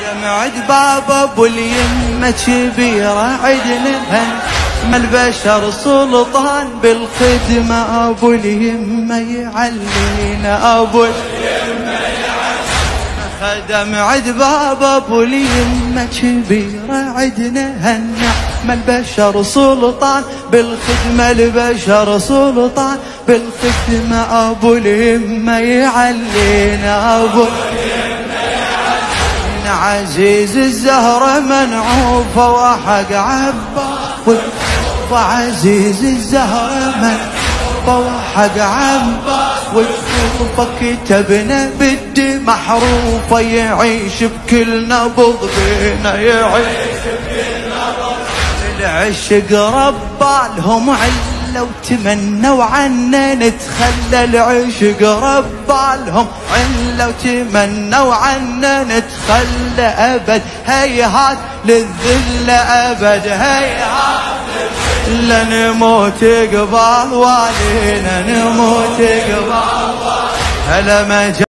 دمعة باب ابو اليمة كبيرة عدنا، ما البشر سلطان بالخدمة، ابو اليمة يعلينا، ابو اليمة يعلينا. خدم عد باب ابو اليمة كبيرة عدنا، ما البشر سلطان بالخدمة، البشر سلطان بالخدمة، ابو اليمة يعلينا، ابو اليمة يعلينا. عزيز الزهرة منعوفة وحق عباس، وعزيز الزهرة منعوفة وحق عباس، وتشوفه كتبنا بالدم محروفة، يعيش بكل نبض بينا، يعيش بكل نبض. العشق ربالهم علا وتمنوا عنا نتخلى، العشق ربالهم علا وتمنوا عنا نتخلى أبد، هيهات للذل أبد، هيهات للذل. نموت قبال والينا، نموت قبال والينا. هلا ما